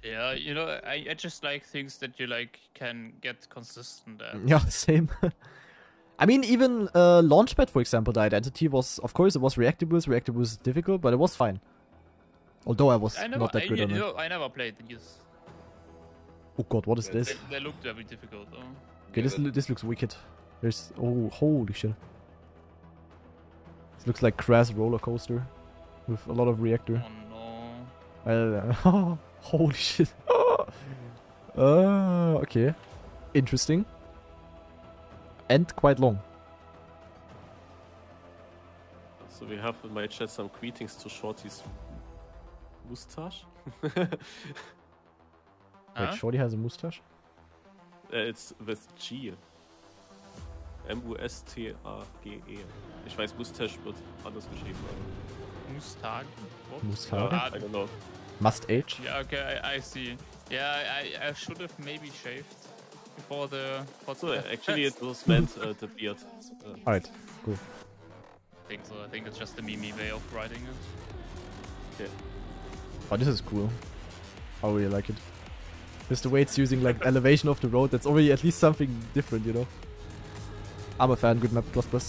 Yeah, you know, I just like things that you like can get consistent at. Yeah, same. I mean, even Launchpad, for example, the identity was, of course, it was reactive boost. Reactive boost is difficult, but it was fine. Although I was not that good on it. I never played these. Oh god, what is this? They looked very difficult though. Okay, this looks wicked. There's, oh, holy shit. This looks like Crash roller coaster with a lot of reactor. Oh no. Holy shit. Okay. Interesting. And quite long. So we have in my chat some greetings to Shorty's mustache. Wait, Shorty has a mustache? It's with G. M-U-S-T-A-G-E. Ich weiß, Mustache wird anders geschrieben. Mustache? Mustache? I don't know. Must age? Yeah, okay, I see. Yeah, I should have maybe shaved before the... So, actually it was meant the beard. Alright, cool. I think so. I think it's just a meme way of writing it. Okay. Oh, this is cool. I really like it. Just the way it's using like elevation of the road, that's already at least something different, you know? I'm a fan, good map, plus plus.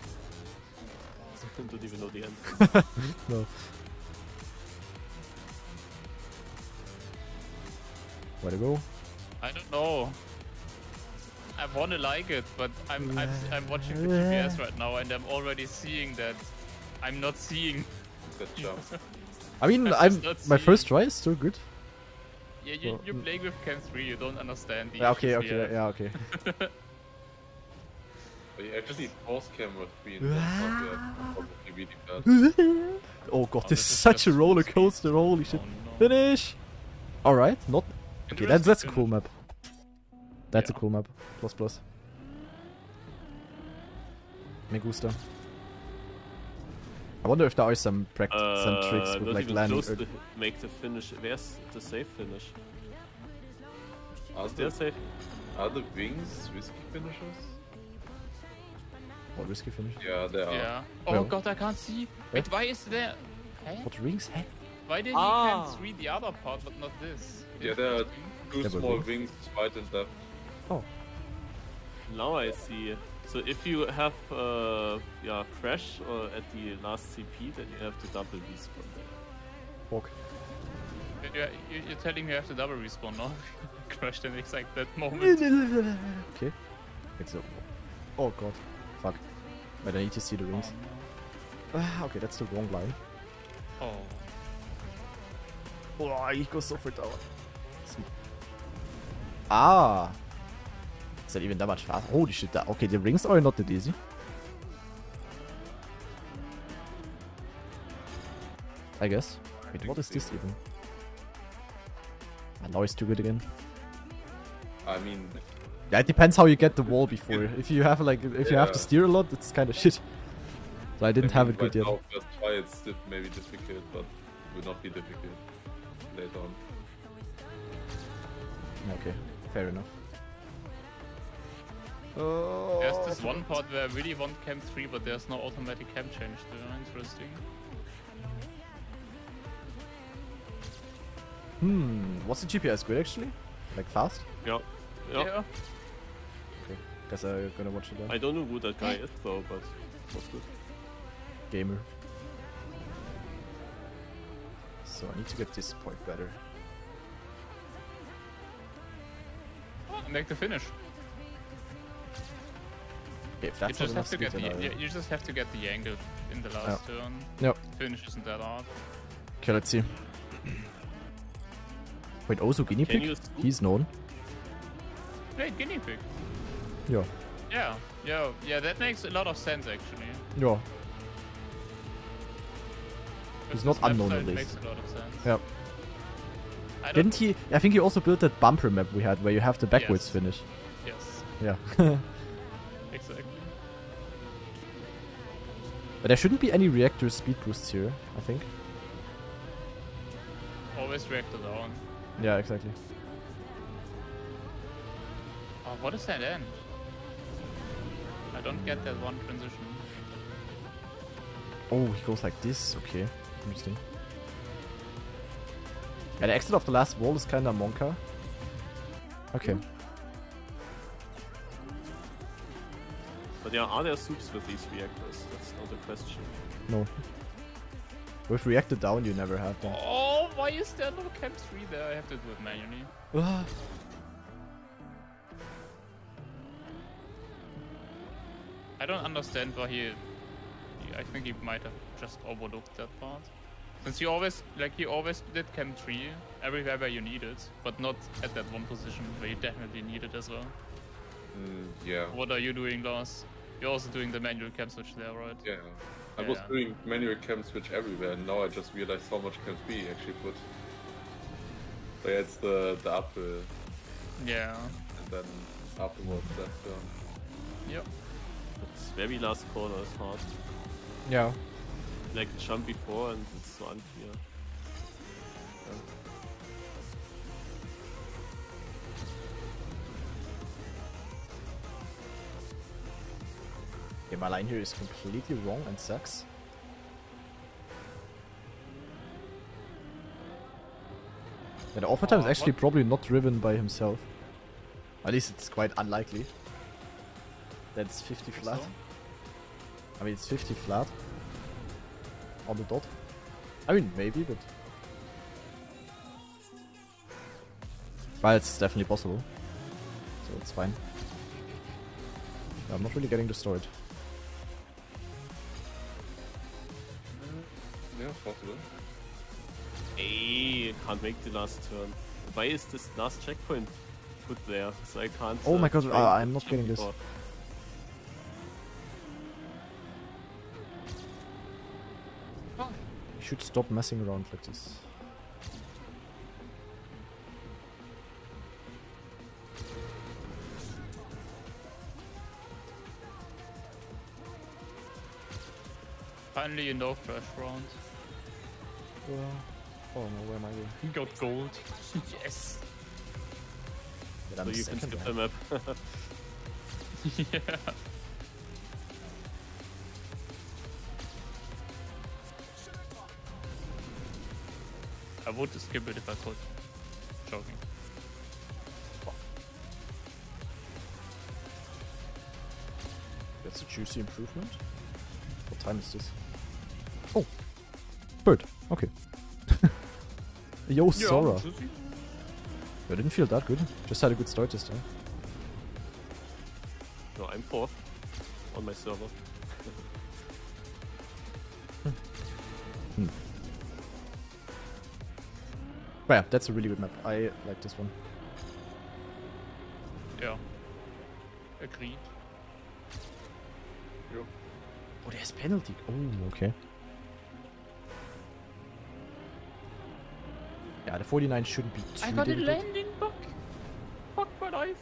Don't even know the end. No. Where to go? I don't know. I wanna like it, but I'm watching the GPS right now and I'm already seeing that I'm not seeing. Good job. I mean, my first try is still good. Yeah, you're playing with Cam 3, you don't understand the okay, issues okay. You actually pause camera 3 and probably really bad. Oh god, this is such a roller coaster, holy shit. no. Finish! Alright, not... Okay, that's a cool map. That's a cool map. Plus plus. Me gusta. I wonder if there are some tricks with like landing. Make the finish. Where's the safe finish? Are Is there safe? Are the wings risky finishers? What risky finish? Yeah, they are. Yeah. Oh Well. god, I can't see. Wait, why is there... Hey? What rings? Hey? Why did you can't read the other part, but not this? Yeah, there are two There were small wings. wings, right and left. Oh. Now I see. So if you have crash at the last CP, then you have to double respawn there. Fuck. You're telling me you have to double respawn, no? Crashed in exact that moment. Okay. It's a... Oh god. Fuck. But I need to see the rings. Okay, that's the wrong line. Oh. Oh, ich go sofort down. Ah! Is that even that much fast? Holy shit, okay, the rings are not that easy. I guess. Wait, what is this even? Now it's too good again. I mean, Yeah, it depends how you get the wall before. If you have like, if you have to steer a lot, it's kind of shit. So I didn't have it good yet. Now, first try it's maybe difficult, but it will not be difficult later on. Okay, fair enough. There's this one part where I really want Cam 3, but there's no automatic cam change. Interesting. Was the GPS good actually? Like fast? Yeah. Yeah. Okay, guess I'm gonna watch it then. I don't know who that guy is though, but it was good. Gamer. So I need to get this point better. Make the finish. Okay, if that's You not just have enough to speed, get then the you just have to get the angle in the last turn. Yep. Finish isn't that hard. Okay, let's see. Wait, also guinea Can pig? you scoop? He's known. Wait, guinea pig. Yeah. Yeah, that makes a lot of sense actually. Yeah. He's not This map unknown style at least. makes a lot of sense. Yeah. I don't- Didn't he? I think he also built that bumper map we had where you have the backwards Yes. finish. Yes, Yeah. exactly. But there shouldn't be any reactor speed boosts here, I think. Always reactor down. Yeah, exactly. Oh, what is that end? I don't get that one transition. Oh, he goes like this. Okay, interesting. Yeah, the exit of the last wall is kinda Monka. Okay. But yeah, are there soups with these reactors? That's not a question. No. With reactor down, you never have them. Oh, why is there no Chem 3 there? I have to do it manually. Ah. I don't understand why I think he might have just overlooked that part. Since you always did Chem 3 everywhere where you need it, but not at that one position where you definitely need it as well. Yeah. What are you doing, Lars? You're also doing the manual chem switch there, right? Yeah. I was doing manual chem switch everywhere, and now I just realized how much chem 3 he actually put. So yeah, it's the apple, Yeah. and then afterwards left turn. Yep. This very last corner is hard. Yeah. Like jump before and it's so unclear. Okay, my line here is completely wrong and sucks. Yeah, the overtime is actually probably not driven by himself. At least it's quite unlikely. That's 50 flat. So? I mean, it's 50 flat. On the dot. I mean, maybe, but... But it's definitely possible. So it's fine. Yeah, I'm not really getting destroyed. Yeah, possible. Hey, can't make the last turn. Why is this last checkpoint put there? So I can't. Oh my god, train I'm the not jump getting this. before. You should stop messing around like this. Finally, a no crash round. Oh no, where am I going? He got gold. Yes. But So I'm you can second, skip man. the map. Yeah. I would skip it if I could. Joking. That's a juicy improvement. What time is this? Oh! Bird. Okay. Yo, Sora. I didn't feel that good. Just had a good start this time. No, I'm fourth on my server. But yeah, that's a really good map. I like this one. Yeah. Agreed. Oh, there's penalty. Oh, okay. Yeah, the 49 shouldn't be too I got a difficult. landing bug. Fuck my life.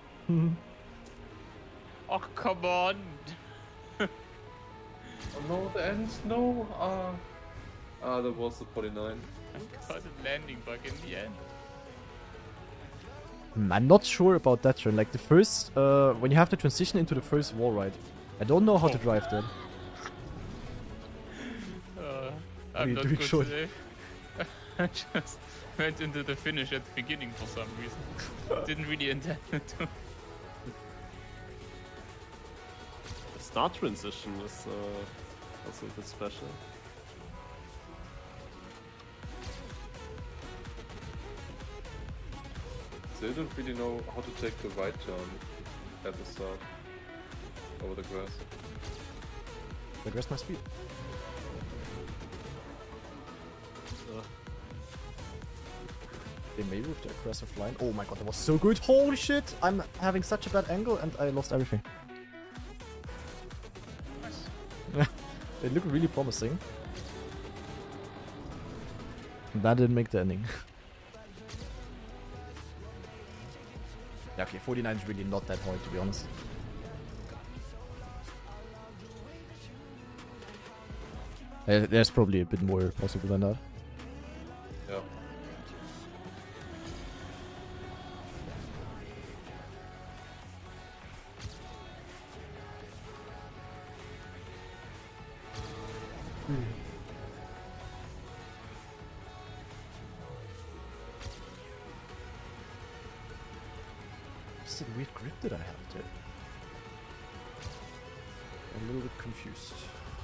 Oh, come on. Oh no, the end, no! That was the 49. I got a landing bug in the end. I'm not sure about that turn. Like the first, when you have to transition into the first wall ride. I don't know how to drive that. I'm you not doing, good Sean? today. I just went into the finish at the beginning for some reason. Didn't really intend to. The start transition is also a bit special. They don't really know how to take the right turn at the start. Over the grass. But where's my speed? They may with the aggressive line. Oh my god, that was so good. Holy shit! I'm having such a bad angle and I lost everything. Nice. They look really promising. That didn't make the ending. Yeah, okay, 49 is really not that hard to be honest. There's probably a bit more possible than that. Yeah. is that weird grip that I have there? I'm a little bit confused.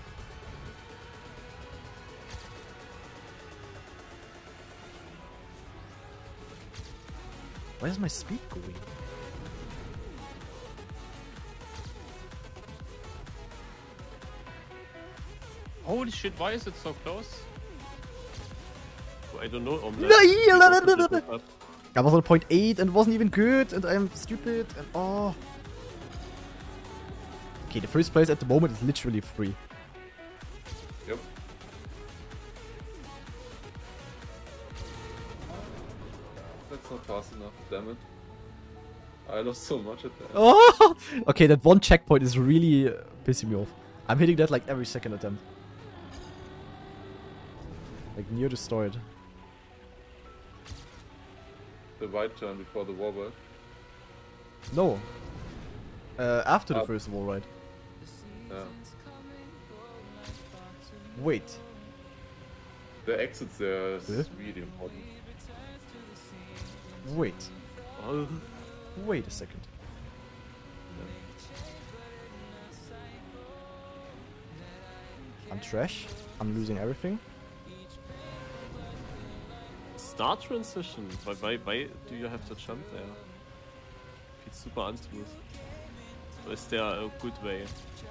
Why is my speed going? Holy shit, why is it so close? I don't know. I was on 0.8 and it wasn't even good, and I'm stupid, and oh. Okay, the first place at the moment is literally free. Yep. That's not fast enough, damn it. I lost so much at that. Oh! Okay, that one checkpoint is really pissing me off. I'm hitting that like every second attempt. Like near destroyed. The right turn before the warbird. No. After the first wall ride. Yeah. Wait. The exits there is Huh? really important. Wait. Oh, Wait a second. I'm trash. I'm losing everything. start transition. Why do you have to jump there? It's super unsmooth. Or is there a good way?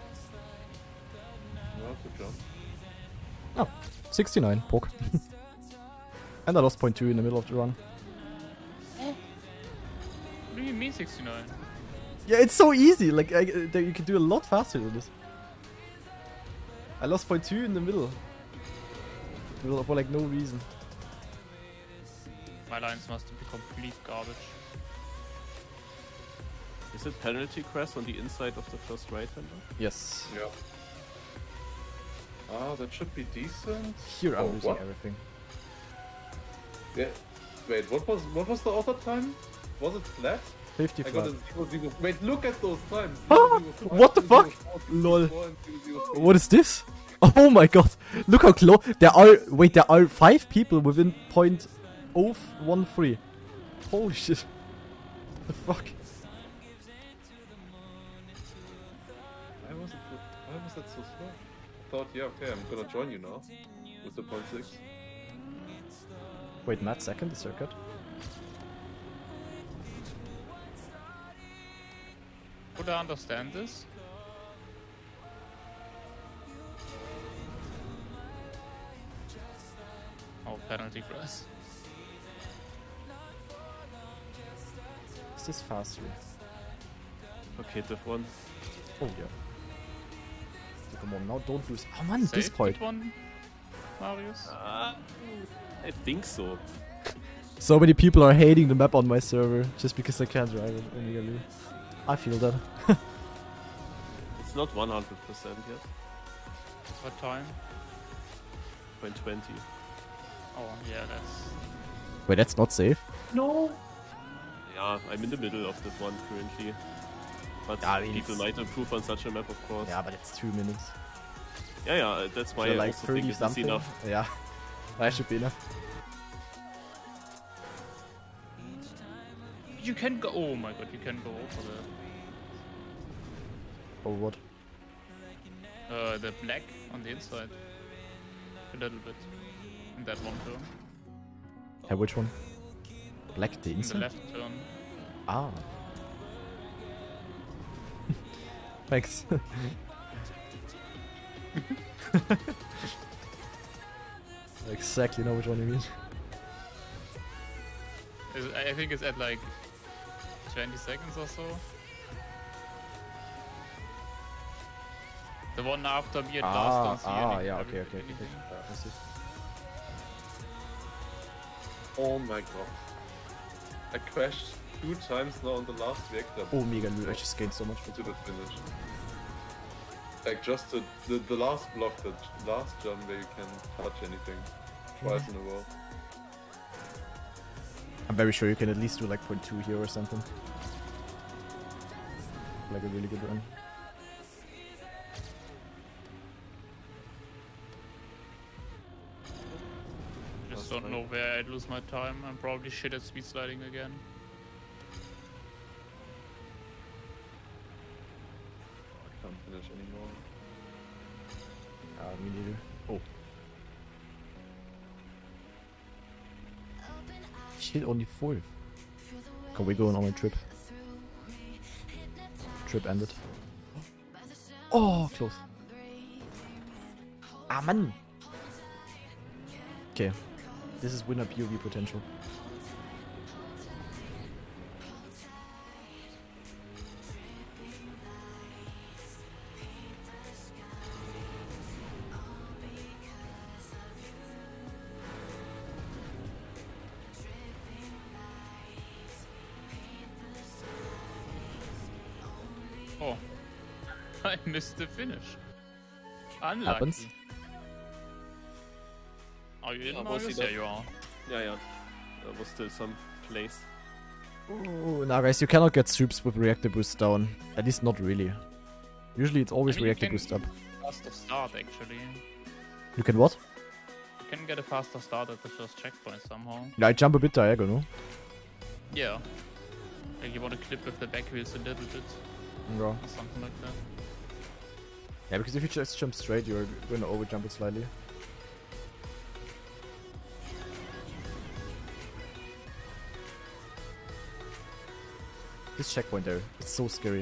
No, good job. Oh, 69, poke. And I lost 0.2 in the middle of the run. What do you mean 69? Yeah, it's so easy. Like, you can do a lot faster than this. I lost 0.2 in the middle. For like no reason. My lines must be complete garbage. Is it penalty crest on the inside of the first right hander? Yes. Yeah. Ah, that should be decent. Here I'm Oh, losing what? everything. Yeah. Wait, what was the other time? Was it flat? 50 I got flat. a 0-0. Wait, look at those times. Ah, 0-0-5, what the fuck? 0-0-4, Lol. 0-0-4, and 0-0-3. What is this? Oh my god. Look how close. There are 5 people within 0.013. Holy shit. The fuck? Why was that so slow? I thought, yeah, okay, I'm gonna join you now. With the 0.6. Wait, Matt second, the circuit. Would I understand this? Oh, penalty press. Is this faster? Okay, diff one. Oh yeah. So come on, now don't lose. Oh man, this Saved point. that one, Marius? I think so. So many people are hating the map on my server just because I can't drive it illegally. I feel that. It's not 100% yet. What time? 0.20. Oh, yeah, that's... Wait, that's not safe. No! Yeah, I'm in the middle of this one currently. But I mean, people it's- might improve on such a map, of course. Yeah, but it's 2 minutes. Yeah, that's why So I like also 30 think it's something. enough. Yeah, that should be enough. You can go... Oh my god, you can go over the... Or what? The black on the inside. A little bit. In that one turn. Hey, which one? Black the In the inside? left turn. Ah. Thanks. I exactly know which one you mean. I think it's at like 20 seconds or so. The one after me at last don't see any- yeah, okay. anything. I see. Oh my god. I crashed 2 times now on the last reactor Oh, mega nude, I just gained so much. to the finish. Like just the last block, the last jump where you can touch anything. Twice in a row. I'm very sure you can at least do like 0.2 here or something. Like a really good run. Just don't know where I'd lose my time. I'm probably shit at speed sliding again. finish anymore. Me neither. Oh. Shit, only 4th. Can we go on a trip? Trip ended. Oh, close. Ah, Mann! Okay. This is winner POV potential. Oh. I missed the finish. Unlucky. Happens. Are you in, Yeah, Marcus? mostly Yeah, that. you are. Yeah. There was still some place. Oh, nah, guys, you cannot get soups with reactor boost down. At least not really. Usually it's always I mean, you reactor can boost up. Faster start, actually. You can what? You can get a faster start at the first checkpoint somehow. Yeah, I jump a bit diagonal. Yeah. Like you want to clip with the back wheels a little bit, Yeah. or something like that. Yeah, because if you just jump straight, you're gonna overjump it slightly. This checkpoint there, it's so scary.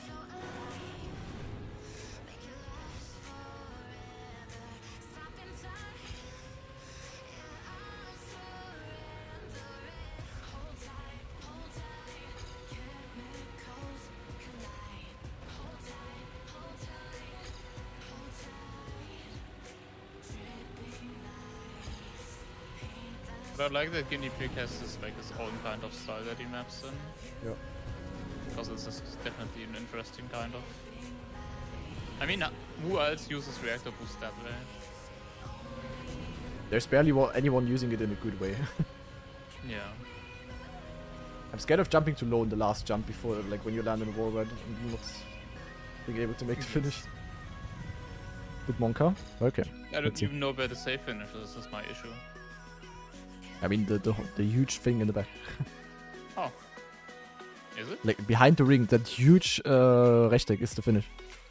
But I like that Guinea Pig has this like his own kind of style that he maps in. Yeah. Because this is definitely an interesting kind of. I mean, who else uses reactor boost that way? There's barely anyone using it in a good way. Yeah. I'm scared of jumping too low in the last jump before, like when you land in a wall ride and not being able to make the finish. With Monka? Okay. I don't Let's see. even know where the safe finish is. This is my issue. I mean the huge thing in the back. Oh. Is it? Like behind the ring, that huge Rechteck is the finish.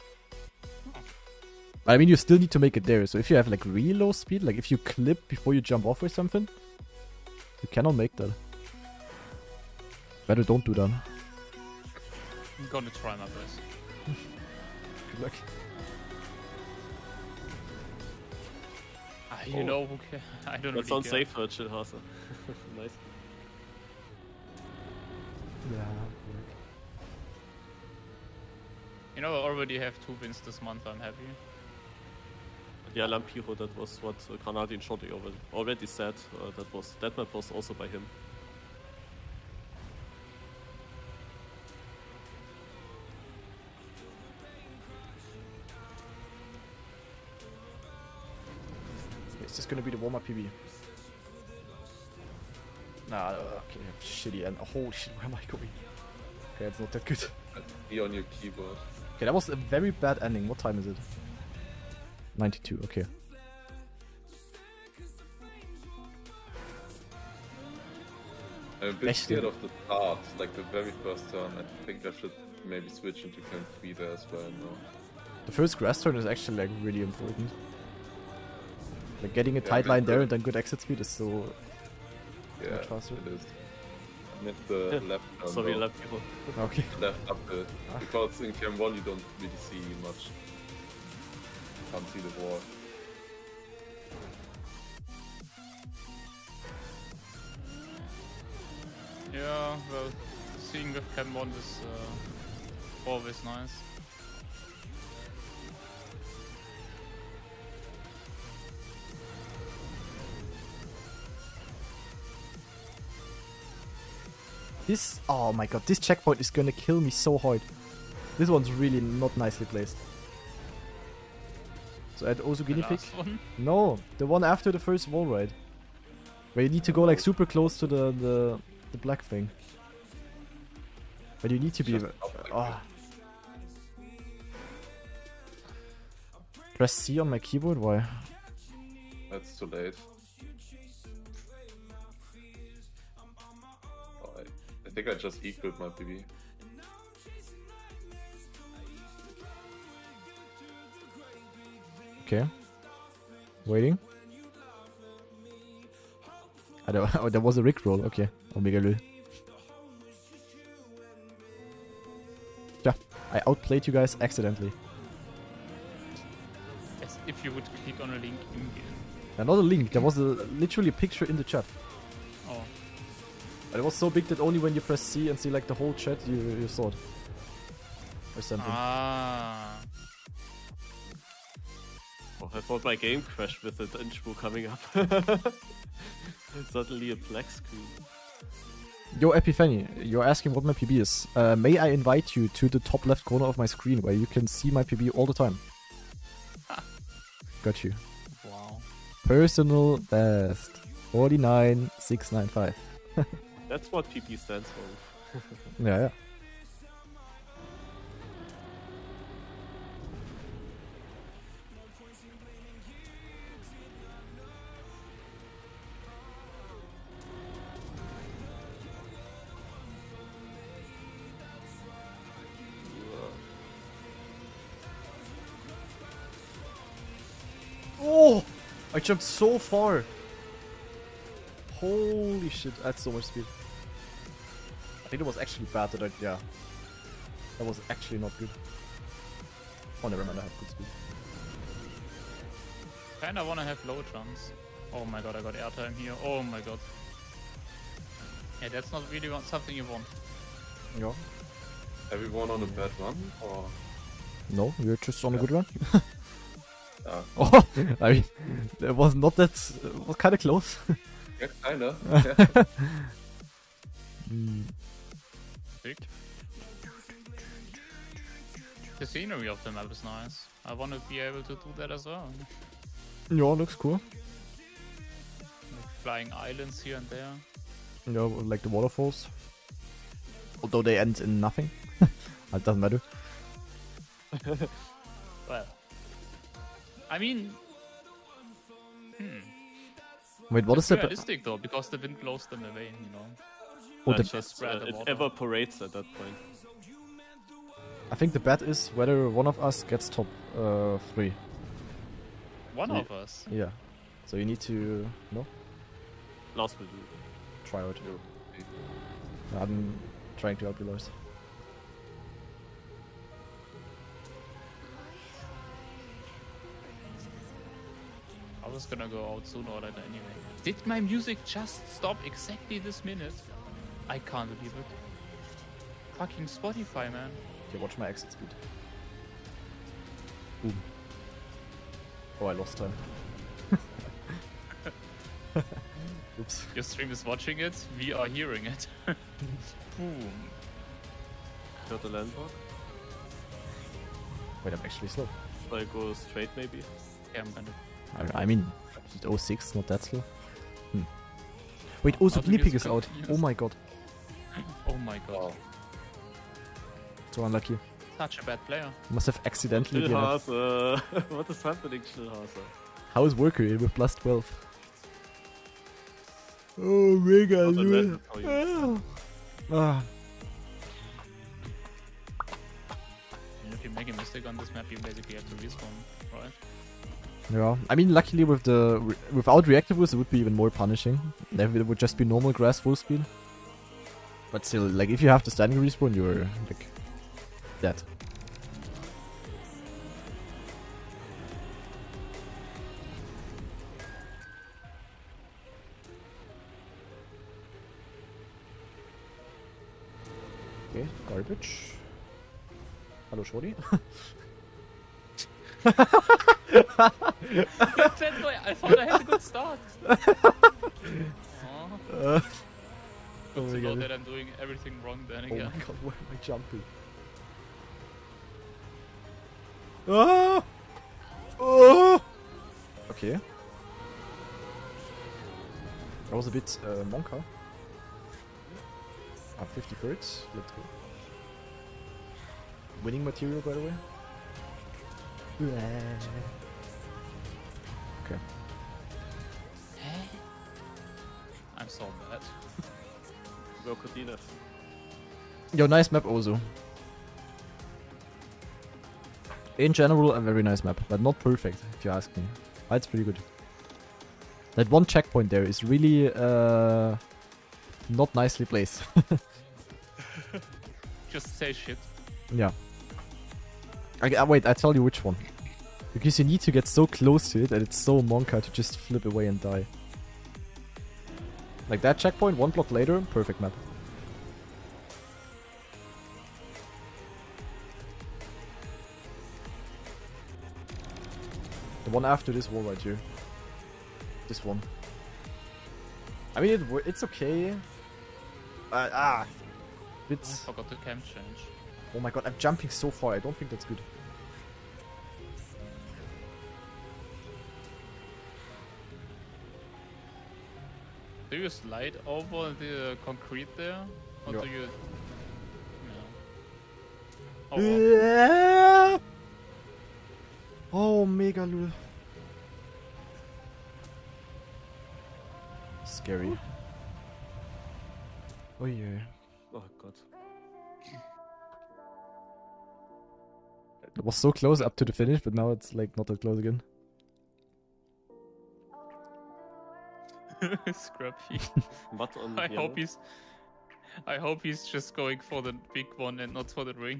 I mean, you still need to make it there. So if you have like really low speed, like if you clip before you jump off or something, you cannot make that. Better don't do that. I'm gonna try my best. Good luck. You know who can. I don't That's really on care. safe for Chillhasa. Nice. Yeah. You know, I already have 2 wins this month. I'm happy. Yeah, Lampiro, that was what Granadin Shorty already said. That map was also by him. Is this gonna be the warm-up PB? Nah, okay, shitty and holy shit, where am I going? Okay, it's not that good. Be on your keyboard. Okay, that was a very bad ending. What time is it? 92, okay. I'm a bit Echt? scared of the start, like the very first turn. I think I should maybe switch into Camp 3 there as well. No. The first grass turn is actually like really important. Like getting a Yeah, tight but line there the- and then good exit speed is so Yeah, much faster. it is. I meant the left turn. Sorry, though. Lampiro. Okay. Left uphill. Because in Cam 1 you don't really see much. Can't see the wall. Yeah, well, seeing with Cam 1 is always nice. This, oh my god, this checkpoint is gonna kill me so hard. This one's really not nicely placed. So add also The guinea pig? last one. No, the one after the first wall ride. Where you need to go like super close to the black thing. But you need to be... Just up like Ah. Press C on my keyboard? Why? That's too late. Oh, I think I just equaled my PB. Okay. Waiting. Oh, there was a Rickroll. Okay. Omega Lul. Yeah, I outplayed you guys accidentally. As if you would click on a link in game. Not a link. There was literally a picture in the chat. Oh. But it was so big that only when you press C and see like the whole chat, you saw it. Or something. Ah. Oh, I thought my game crashed with the intro coming up. Suddenly a black screen. Yo, Epiphany, you're asking what my PB is. May I invite you to the top left corner of my screen where you can see my PB all the time? Got you. Wow. Personal best. 49695. That's what PP stands for. Yeah. Oh! I jumped so far! Holy shit, that's so much speed. I think it was actually bad that yeah. That was actually not good. Oh, never mind, I have good speed. Kinda wanna have low jumps. Oh my god, I got airtime here. Oh my god. Yeah, that's not really something you want. Yeah. Everyone on a bad run? Or... No, you're just on a good run. Yeah. Oh, I mean, it was not that. It was kinda close. Yeah, kinda. Yeah. Sick. The scenery of the map is nice. I want to be able to do that as well. Yeah, looks cool. Like flying islands here and there. Yeah, like the waterfalls. Although they end in nothing. It doesn't matter. Well, I mean, Wait, what is it's the... realistic though, because the wind blows them away, you know. Oh, It the, just spread the it water. evaporates at that point. I think the bet is whether one of us gets top 3. One Yeah. of us. Yeah. So you need to... No? Last will do. Try out. I'm trying to help you, Lars. I was gonna go out sooner or later anyway. Did my music just stop exactly this minute? I can't believe it. Fucking Spotify, man. Okay, watch my exit speed. Boom. Oh, I lost time. Oops. Your stream is watching it, we are hearing it. Boom. Got the landmark. Wait, I'm actually slow. So I go straight maybe. Yeah, I'm gonna. I mean, 06, not that slow. Wait, oh, How do Guinea you Pig is spell out. penis? Oh my god. Oh my god. Wow. So unlucky. Such a bad player. Must have accidentally been. Schlillhase. What is happening, Schlillhase? How is Worker with plus 12? Oh, mega Not a lul. bad for you. Ah. If you make a mistake on this map, you basically have to respawn, right? Yeah, I mean, luckily with the without reactables, it would be even more punishing. Then it would just be normal grass full speed. But still, like if you have to standing respawn, you're like dead. Okay, garbage. Hello, Shorty. I thought I had a good start. Oh Good to my know god. that I'm doing everything wrong then Oh again. my god, where am I jumping? Ah! Oh! Okay. That was a bit monka. 53rd. Let's go. Winning material, by the way. Okay. I'm so bad. Crocodile. Yo, nice map, Ozu. In general, a very nice map, but not perfect, if you ask me. But it's pretty good. That one checkpoint there is really not nicely placed. Just say shit. Yeah. Wait, I tell you which one. Because you need to get so close to it and it's so Monka to just flip away and die. Like that checkpoint, one block later, perfect map. The one after this wall right here. This one. I mean, it's okay. I It's... forgot the cam change. Oh my god, I'm jumping so far. I don't think that's good. Do you slide over the concrete there? Or Yeah. do you... No. Oh, well. Oh, mega lul. Scary. Oh yeah. Oh god. It was so close up to the finish, but now it's like not that close again. Scrappy. Mud on I yellow. hope he's just going for the big one and not for the ring.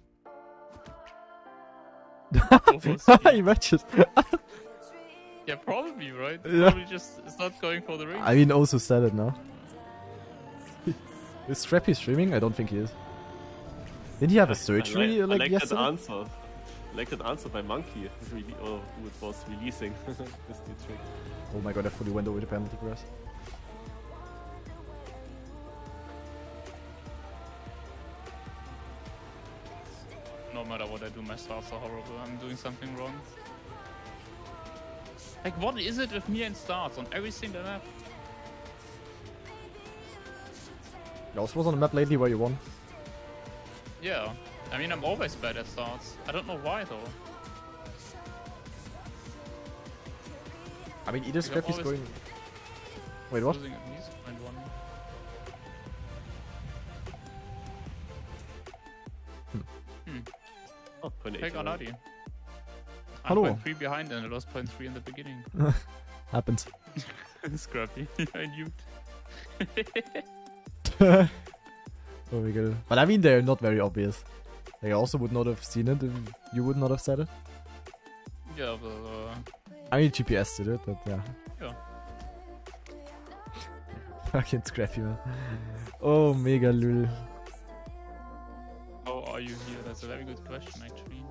Imagine. Yeah, probably, right? Yeah. Probably just is not going for the ring. I mean, also said it now. Is Scrappy streaming? I don't think he is. Didn't he have a surgery I like like that yesterday? answer. I like that answer by Monkey, who it was releasing this new trick. Oh my god, I fully went over the penalty grass. No matter what I do, my starts are horrible. I'm doing something wrong. Like, what is it with me and starts on every single map? Yours was on the map lately where you won. Yeah. I mean, I'm always bad at starts. I don't know why, though. I mean, either I'm Scrappy's always- going... Wait, what? Losing at least 0.1. Oh, 0.8. Hey, Granadi. Hello. I'm 0.3 behind and I lost 0.3 in the beginning. Happens. Scrappy. I nuked. Oh my god. But I mean, they're not very obvious. Like, I also would not have seen it if you would not have said it. Yeah, but I mean, GPS did it, but yeah. yeah. Fucking Scrappy, man. Oh, mega lul. How are you here? That's a very good question, actually.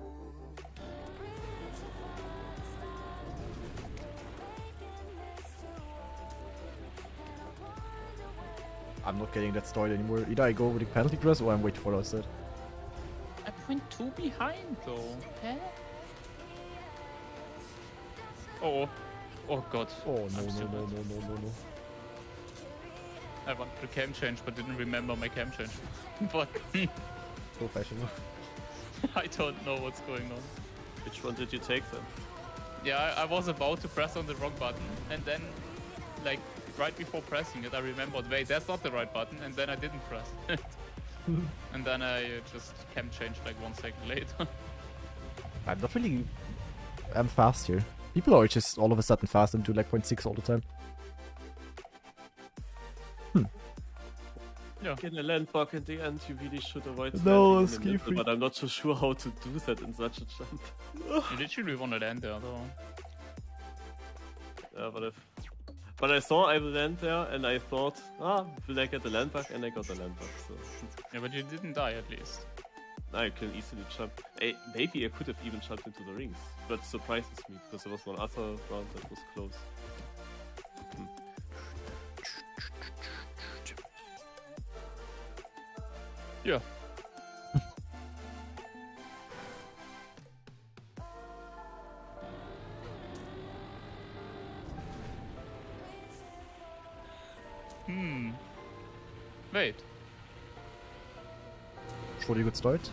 I'm not getting that started anymore. Either I go with the penalty grass or I'm waiting for outside. I'm 0.2 behind, though. Huh? Oh. Oh god. Oh, no, I'm no, still no, bad. no, no, no, no. I wanted to cam change, but didn't remember my cam change. But Professional. I don't know what's going on. Which one did you take then? Yeah, I was about to press on the wrong button, and then, like, right before pressing it, I remembered, wait, that's not the right button, and then I didn't press it. And then I just cam changed like 1 second later. I'm not really... I'm fast here. People are just all of a sudden fast and do like 0.6 all the time. Yeah. Get a landmark in the end, you really should avoid No, landing in the ski middle, free. but I'm not so sure how to do that in such a jump. You literally want to land there, though. But I saw I will land there, and I thought, will I get the landmark? And I got the landmark, so Yeah, but you didn't die at least. I can easily jump. Maybe I could have even jumped into the rings, but surprises me because there was one other round that was close. Yeah. Wait. Should you good start?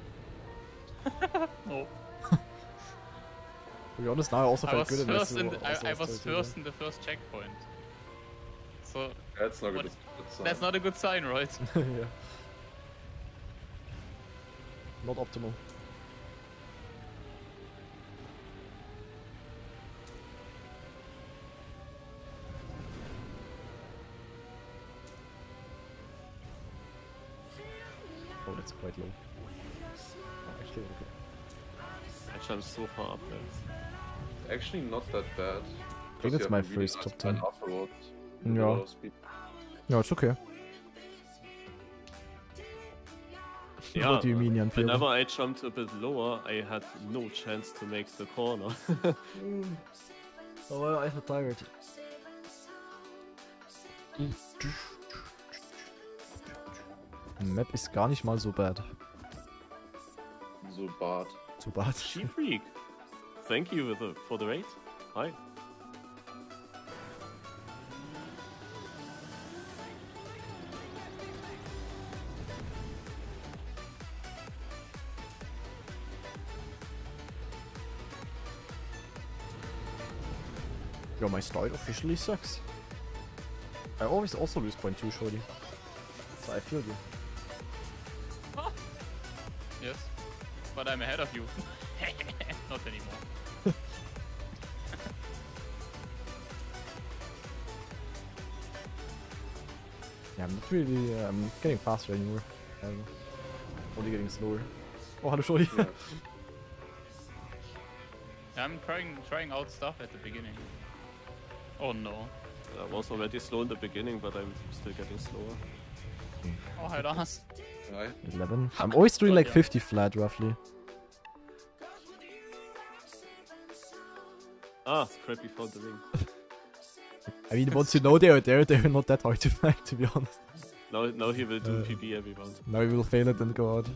No. To be honest, now I also I felt was good first in also I was started first in the first checkpoint. So That's not What- good. that's not a good sign, right? yeah. Not optimal. Oh, that's quite low. Oh, actually, okay. I jumped so far up there. Actually, not that bad. I think it's my first top 10. Afterwards. Yeah. No, it's okay. Yeah, What do you mean, Jan Pierre? whenever I jumped a bit lower, I had no chance to make the corner. Oh, well, I'm tired. Map ist gar nicht mal so bad. So bad. So bad. She freak. Thank you for the raid. Hi. Yo, my slide officially sucks. I always also lose 0.2, shorty. So I feel you. Yes. But I'm ahead of you. Not anymore. Yeah, I'm not really. I'm getting faster anymore. Only getting slower. Oh, hello, shorty. Yeah. I'm trying out stuff at the beginning. Oh no. I was already slow in the beginning, but I'm still getting slower. Oh, hi, Lars. Hi. 11. I'm always doing like Yeah. 50 flat, roughly. Ah, Scrappy found the ring. I mean, once you know they are there, they're not that hard to find, to be honest. Now he will do PB every round. Now we will fail it and go out.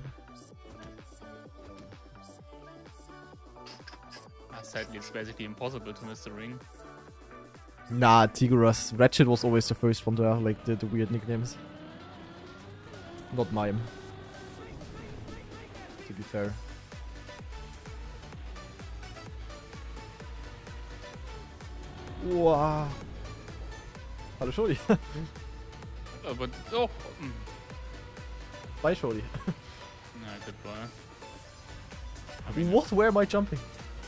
Sadly, it's basically impossible to miss the ring. Nah, Tigurus. Ratchet was always the first one there, like the weird nicknames. Not mine. To be fair. Wow. Hallo Shodi. Oh, but oh, Bye Shodi. no, goodbye. I mean, What? Where am I jumping?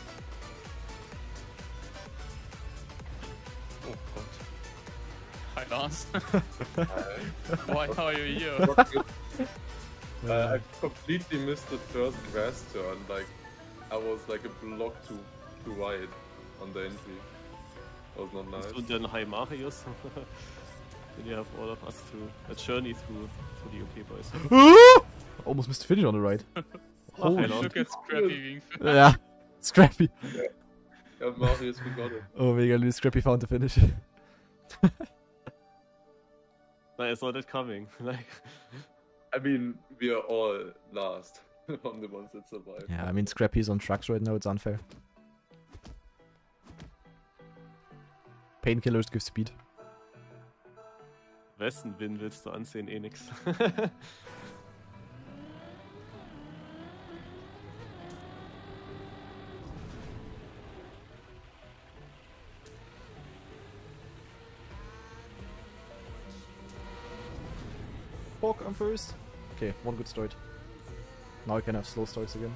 oh god. Hi, Lars. Hi. Why are you here? I completely missed the first grass turn. Like, I was like a block too wide on the entry. That was not nice. Und dann Hi Marius. Then you have all of us to a journey through the UK boys. Almost missed the finish on the right. Holy I look at Scrappy being Yeah, Scrappy. Yeah, Marius, we got it. Oh, mega, Scrappy found the finish. I saw that coming. Like, I mean, we are all last on the ones that survive. Yeah, I mean, Scrappy's on trucks right now, it's unfair. Painkillers give speed. wessen Win willst du ansehen? Eh nix. Fuck, I'm first. Okay, one good start. Now I can have slow starts again.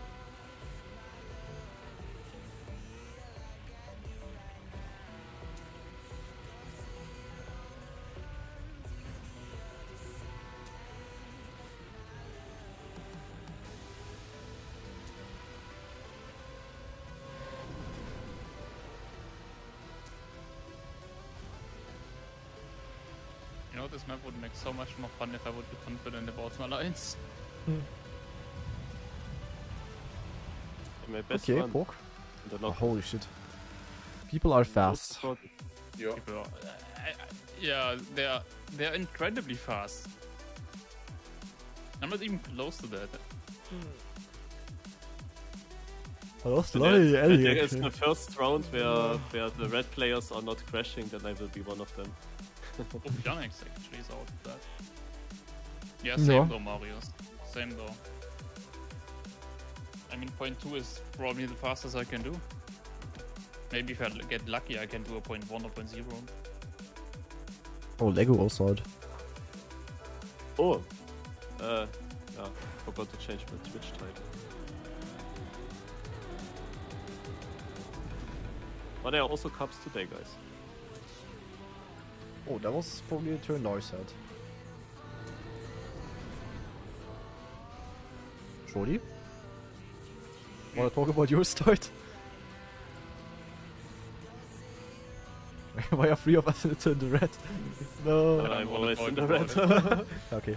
You know, this map would make so much more fun if I would be confident about my lines. My best Okay, run. Pork. And then Oh, noch holy shit. People are fast. Yeah. People are, yeah, they're incredibly fast. I'm not even close to that. Hello, I think it's the first round where the red players are not crashing, then I will be one of them. Oh, Phoenix actually is out of that. Yeah, same Yeah. though, Marius. Same though. I mean, 0.2 is probably the fastest I can do. Maybe if I get lucky, I can do a 0.1 or 0.0. Oh, Lego also out. Oh! Yeah, forgot to change my Twitch title. But there are also cups today, guys. Oh, that was probably a turn Lars had. Shorty? Wanna talk about your start? Why are 3 of us in the red? No. I'm always in the talk red. Okay.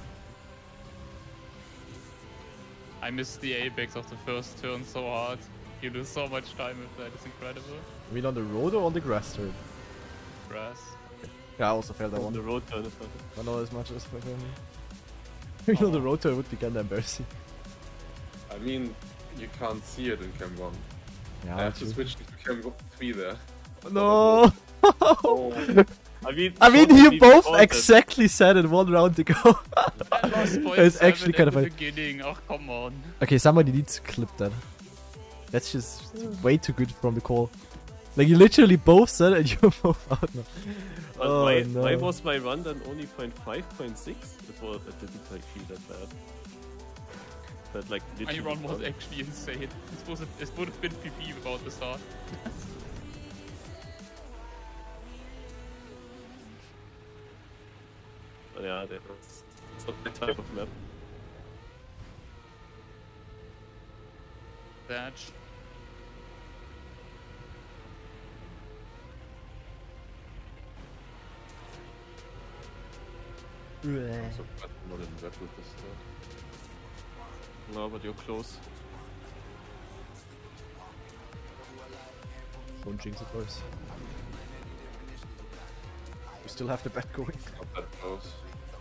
I missed the apex of the first turn so hard. You lose so much time with that, it's incredible. You mean on the road or on the grass turn? Grass. Yeah, I also failed that On one. the road turn is better. But not as much as my family. You know, the road turn would be kinda embarrassing. I mean, you can't see it in Cam 1. Yeah, I have to true. switch to Cam 3 there. No! Oh, I mean, You both recorded. exactly said it 1 round ago. I lost It's 0.7 actually kind at of the funny. beginning. Oh, come on. Okay, somebody needs to clip that. That's just way too good from the call. Like, you literally both said it and you're both out now. But Oh, no. why was my run then only 0.5, 0.6? It didn't like feel that bad. But like My literally run was done. actually insane. It would have been PP without the start. Yeah, that's not that type of map. Thatch. so bad not in red with this start. No, but you're close. Don't jinx it, boys. We still have the bet going. Not that close.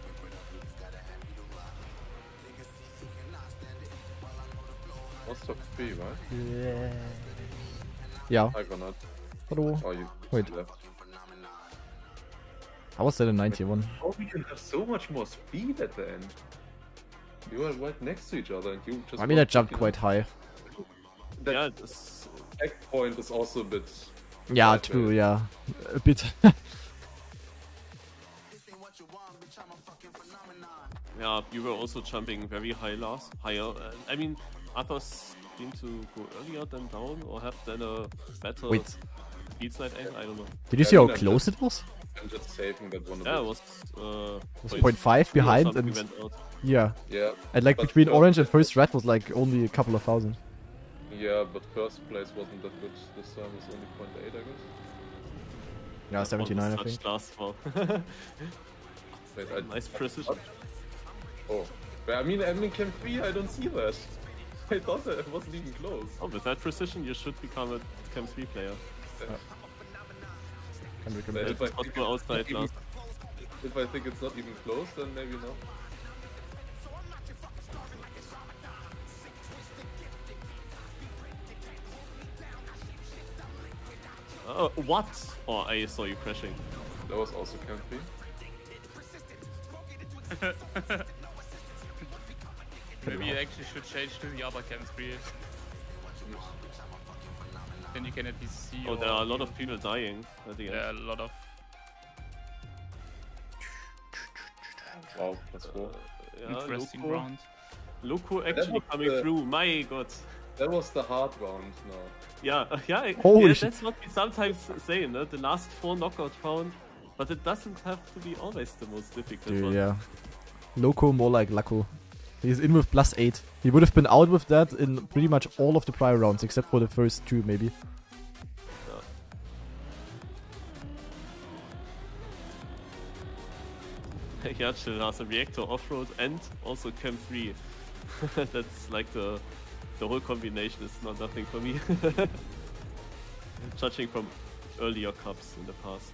What's top 3, right? Yeah. I cannot. Hello. Oh, you Wait. left. I was at a 91. Oh, we can have so much more speed at the end. You are right next to each other and you just... I mean, I jumped quite high. That Yeah, this, checkpoint is also a bit... Yeah, Right, true, yeah. A bit. yeah, you were also jumping very high higher. I mean, others seem to go earlier than down or have then a better Wait, speed slide angle. I don't know. did you Yeah, see I how mean, I'm close it was? I'm just saving that one a Yeah, it bit. was Was point 0.5 three or behind something and went out. yeah. Yeah, And like but between first orange and place first red was like only a couple of thousand. Yeah, but first place wasn't that good this time. It's only 0.8, I guess. Yeah, That one 79 I was think. touched last fall. Wait, Nice precision. Oh, but I mean Cam 3, I don't see that. I thought that it wasn't even close. Oh, with that precision, you should become a Cam 3 player. Can But recommend it. if I Not think go it's outside not even- last. If I think it's not even close, then maybe not. What? Oh, I saw you crashing. That was also Cam 3. Maybe you actually should change to the other Cam 3. Then you can at least see. Oh, there are a lot of people dying at the end. Yeah, a lot of. Wow, that's cool. Yeah, Interesting Loco, round. Loco actually was coming the- through. My god. That was the hard round now. Yeah, yeah, Holy yeah, shit. that's what we sometimes say, no? The last 4 knockout round, but it doesn't have to be always the most difficult Dude, one. yeah. Loco more like Laco. He's in with +8. He would have been out with that in pretty much all of the prior rounds, except for the first 2 maybe. Yeah, chill has a reactor off-road and also Cam 3. That's like the whole combination is not nothing for me. Judging from earlier cups in the past.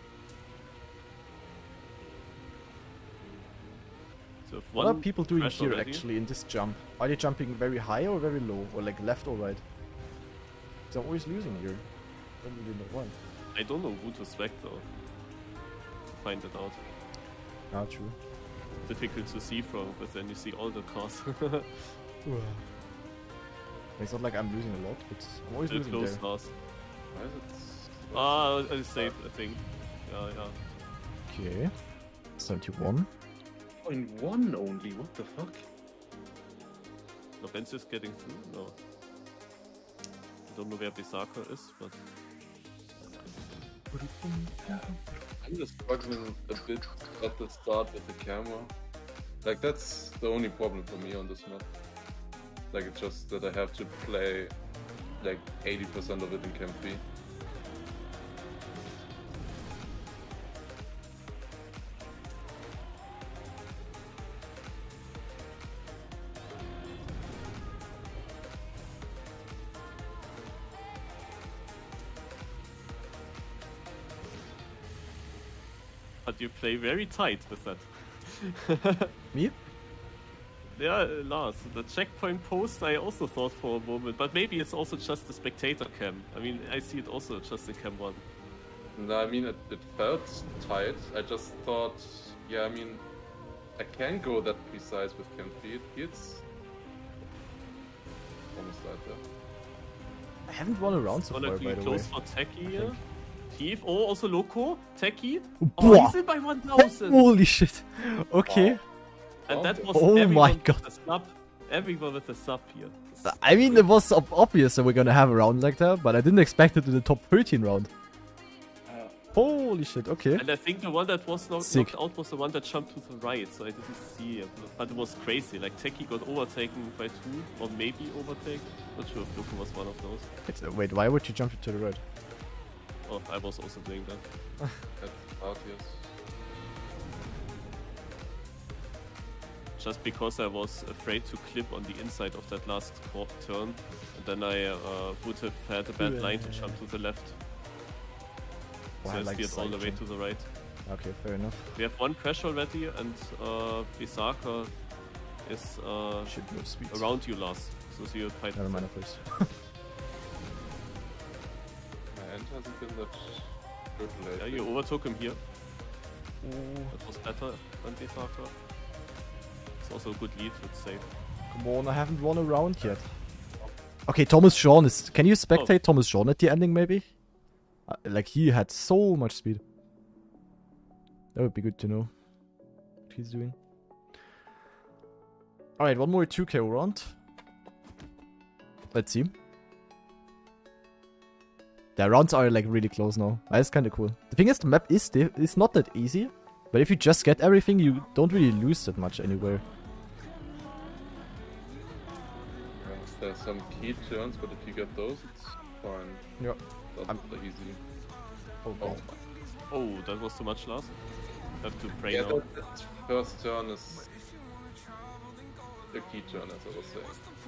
So if What are one people doing crashed here already- actually in this jump? Are they jumping very high or very low? Or like left or right? 'Cause I'm always losing here. I don't really know why. I don't know who to spec though. To find it out. Ah, true. Difficult to see from, but then you see all the cars. It's not like I'm losing a lot, but I'm always Still losing close there. last. Why is it? Ah, it's safe, I think. Yeah, yeah. Okay. 71. 0.1 only, what the fuck? Lorenz is getting through? No. I don't know where Bisaka is, but I'm just struggling a bit at the start with the camera. Like, that's the only problem for me on this map. Like it's just that I have to play like 80% of it in Camp 3. But you play very tight with that. Me? Yeah, Lars, the checkpoint post I also thought for a moment, but maybe it's also just the spectator cam. I mean, I see it also just in cam 1. No, I mean, it felt tight. I just thought, yeah, I mean, I can go that precise with Camp 3. It's almost like that. I haven't run around so Gonna far, be by the way. close for Techie here. Thief, oh, also Loco, Techie. Boah. Oh, he's in by 1000. Holy shit. Okay. Wow. And that was Oh everyone my with God. the sub. Everyone with the sub here. I mean, it was obvious that we're gonna have a round like that, but I didn't expect it in the top 13 round. Holy shit, okay. And I think the one that was Sick. knocked out was the one that jumped to the right, so I didn't see it. But it was crazy. Like, Techie got overtaken by 2, or maybe overtaken. Not sure if Loco was one of those. Wait, why would you jump to the right? Oh, I was also doing that. That's hard, yes. Just because I was afraid to clip on the inside of that last turn, and then I would have had a bad line to jump to the left. Oh, So I I like steered all the way side to the right. Okay, fair enough. We have one crash already, and Bisaka is Should move speed. around you, Lars. So you'll fight. Never mind, first. My end hasn't been that good lately. Yeah, you overtook him here. That was better than Bisaka. It's also a good lead, it's safe. Come on, I haven't run around yet. Okay, Thomas Shawn is... Can you spectate Thomas Shawn at the ending, maybe? Like, he had so much speed. That would be good to know what he's doing. Alright, one more 2K round. Let's see. The rounds are like really close now. That's kind of cool. The thing is, the map is not that easy. But if you just get everything, you don't really lose that much anywhere. Yes, there's some key turns, but if you get those, it's fine. Yeah. That's easy. Oh. Oh, that was too much, Lars. Have to pray Yeah, now. that first turn is the key turn, as I was saying.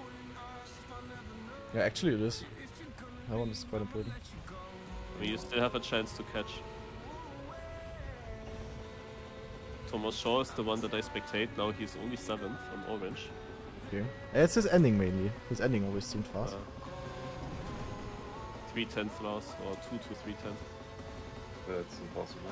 Yeah, actually it is. That one is quite important. I mean, you still have a chance to catch. Thomas Shaw is the one that I spectate. Now he's only 7th on orange. Okay. It's his ending mainly. His ending always seemed fast. 3/10 last, or 2 to 3/10. That's impossible.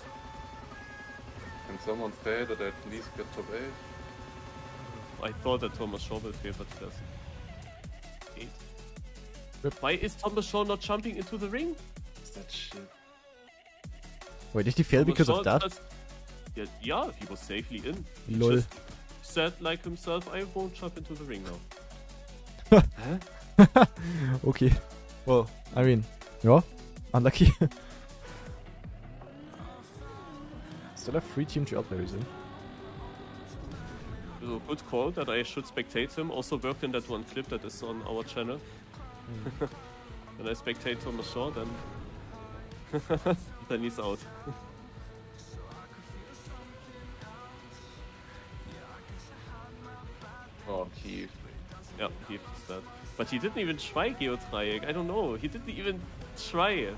Can someone fail that I at least get top 8? I thought that Thomas Shaw will fail, but he doesn't. 8. Yep. Why is Thomas Shaw not jumping into the ring? Is that shit? Wait, did he fail Thomas because Shaw of that? just- yeah, he was safely in. He Lol. just said like himself, I won't jump into the ring now. Okay. Well, I mean, yeah, unlucky. Still have 3 Team 3 players in. So good call that I should spectate him. Also worked in that one clip that is on our channel. When I spectate Thomas Shaw, then then he's out. Oh, Keith. Yeah, he is that. But he didn't even try Geodreieck. I don't know. He didn't even try.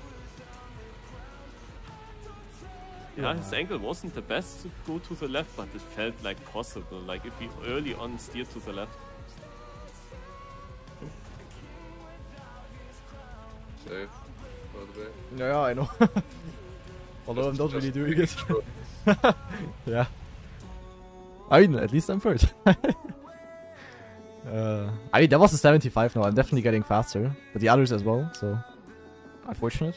Yeah, his angle wasn't the best to go to the left, but it felt like possible. Like if he early on steered to the left. Safe, by the way. Yeah, I know. Although I'm not really doing it. Yeah. I mean, at least I'm third. I mean, that was a 75 now. I'm definitely getting faster. But the others as well, so... Unfortunate.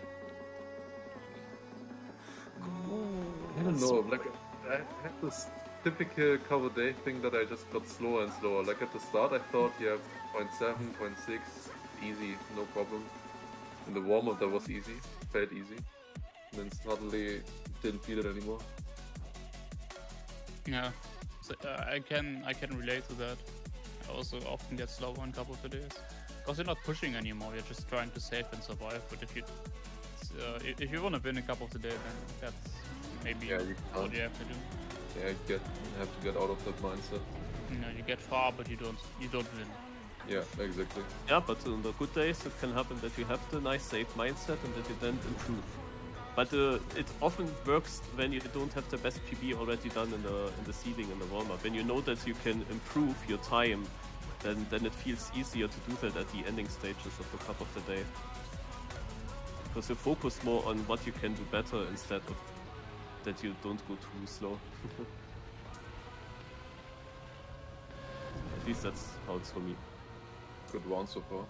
I don't know, like, I had this typical cover day thing that I just got slower and slower. Like at the start I thought, yeah, 0.7, 0.6, easy, no problem. In the warm-up that was easy, felt easy. And then suddenly didn't feel it anymore. Yeah, so, I can relate to that. also often get slower in couple of days. Because you're not pushing anymore, you're just trying to save and survive. But if you want to win a couple of the day, then that's maybe what you have to do. Yeah, you have to get out of that mindset. You know, you get far, but you don't win. Yeah, exactly. Yeah, but on the good days, it can happen that you have the nice safe mindset and that you then improve. But it often works when you don't have the best PB already done in the seeding and the warm-up. When you know that you can improve your time, then it feels easier to do that at the ending stages of the cup of the day. Because you focus more on what you can do better instead of that you don't go too slow. At least that's how it's for me. Good round so far.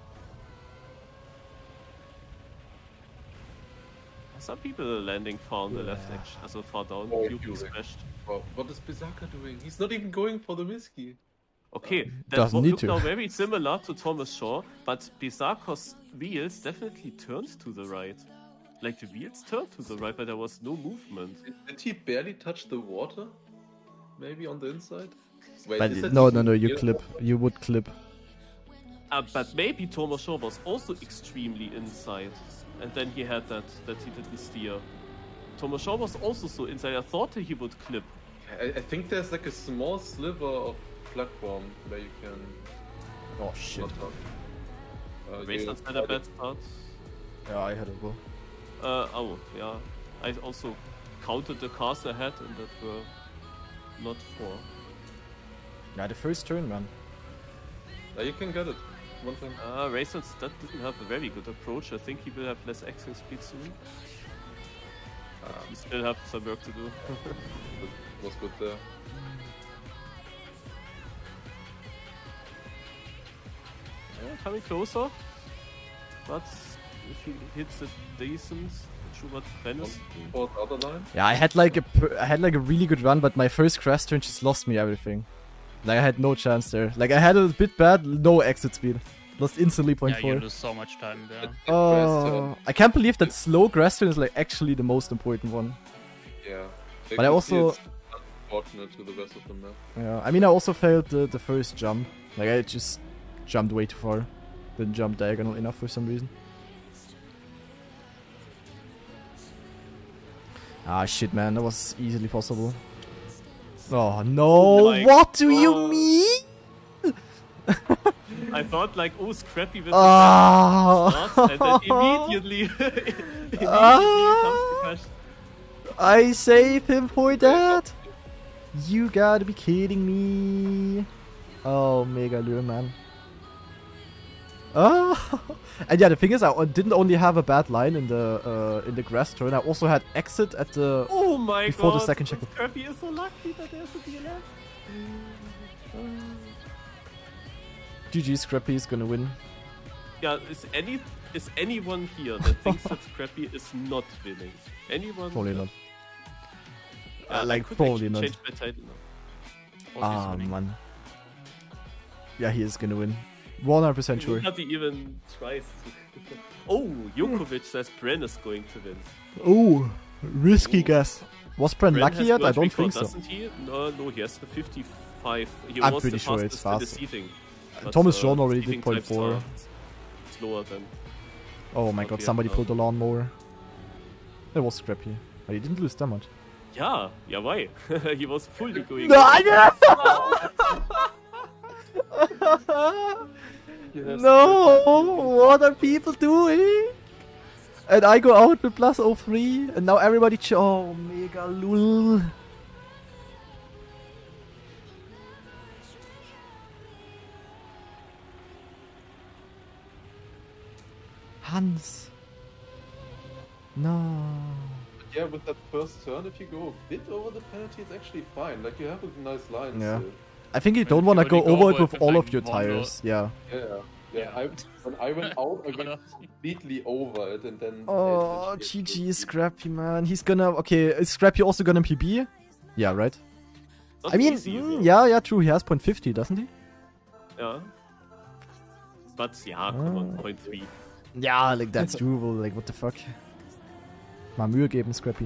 Some people are landing far on the left edge, also far down. Cube smashed. Wow, what is Berserker doing? He's not even going for the whiskey. Okay, that Doesn't need looked to. now very similar to Thomas Shaw, but Berserker's wheels definitely turned to the right. Like the wheels turned to the right, but there was no movement. Did he barely touch the water? Maybe on the inside? Wait, But is that no, even you real? clip. You would clip. But maybe Thomas Shaw was also extremely inside, and then he had that he didn't steer. Thomas Shaw was also so inside. I thought he would clip. I think there's like a small sliver of platform where you can. Oh shit. not touch. Raisins had a bad start. Yeah, I had a go. Oh, yeah. I also counted the cars ahead and that were not 4. Yeah, the first turn, man. You can get it. One time. Raisins, that didn't have a very good approach. I think he will have less axing speed soon. We still have some work to do. It was good there. Coming closer. But if he hits it decent, Schubert Rennes. Fourth other line. Yeah, I had like a really good run, but my first crash turn just lost me everything. Like I had no chance there. Like I had a bit bad, no exit speed. Lost instantly 0.4. Yeah, you lose so much time there. Oh, I can't believe that slow grass turn is like actually the most important one. Yeah. But I also- It's unfortunate to the rest of the map. Yeah, I mean I also failed the first jump. Like I just jumped way too far. Didn't jump diagonal enough for some reason. Ah shit, man, that was easily possible. Oh no, Like, what do you oh. mean? I thought like, oh, Scrappy with Ah. the start, and then immediately comes the crash. I saved him for that? You gotta be kidding me. Oh, mega lure, man. Oh. And yeah, the thing is, I didn't only have a bad line in the grass turn. I also had exit at the Oh my before god! the second check. Scrappy is so lucky that there's a DNF. GG Scrappy is gonna win. Yeah, is anyone here that thinks that Scrappy is not winning? Anyone? Probably not. Yeah, I like could probably actually not. change my title now. Ah man. Yeah, he is gonna win. 100% sure. Not even tries to. Oh, Jokovic says Bren is going to win. Oh, risky guess. Was Bren Bren lucky has yet? I world don't record, think so. Doesn't he? No, he has the 55. He I'm was pretty the sure it's fastest in faster. the seating. But, Thomas John already seating did times 0.4. are slower than. Oh my Not god, yet, somebody no. pulled the lawnmower. That was Scrappy. But he didn't lose that much. Yeah, why? He was fully going. No! What are people doing? And I go out with plus 03, and now everybody oh, mega lul. Hans. No. Yeah, with that first turn, if you go a bit over the penalty, it's actually fine. Like, you have a nice line Yeah. still. I think you If don't you want to only go go over it over with it all with, of your like, one tires. Yeah. Yeah. When I went out, I went completely over it, and then... Oh, it GG Scrappy, man. He's gonna... Okay, is Scrappy also gonna PB? Yeah, right? Not I mean, easy, though. yeah, true. He has 0.50, doesn't he? Yeah. But yeah, come on, 0.3. Ja, like, that's doable. Like, what the fuck? Mal Mühe geben, Scrappy.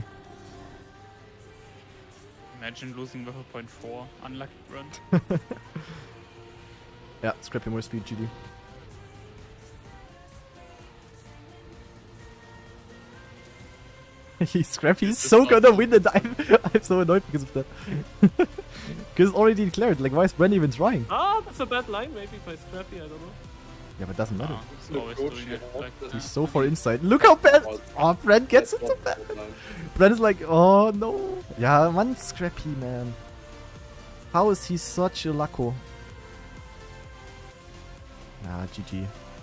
Imagine losing with a 0.4 unlucky run. Yeah, Scrappy more speed, GD. Scrappy's so gonna win, and I'm so annoyed because of that. Because it's already declared. Like, why is Brandy even trying? Ah, that's a bad line maybe by Scrappy, I don't know. Yeah, but it doesn't matter. He's always doing it like that. He's so far inside. Look how bad! Oh, Brand gets into bad. Brand is like, oh no. Yeah, man, Scrappy, man. How is he such a lucko? Ah, GG.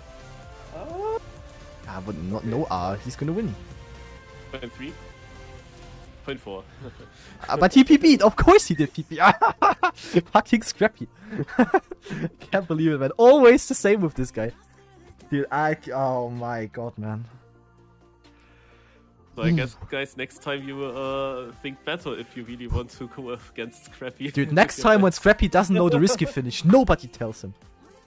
Ah, but no R. He's gonna win. 0.3? 0.4. But he PP'd. Of course he did PP. Fucking Scrappy. Can't believe it, man. Always the same with this guy. Dude, oh my god, man. So I guess, guys, next time you think better if you really want to go against Scrappy. Dude, next time when Scrappy doesn't know the risky finish, nobody tells him.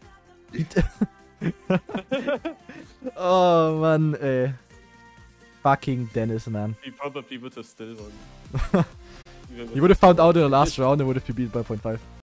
Oh, man, fucking Dennis, man. He probably would have still won. He would have found out in the last round and would have PB'd by 0.5.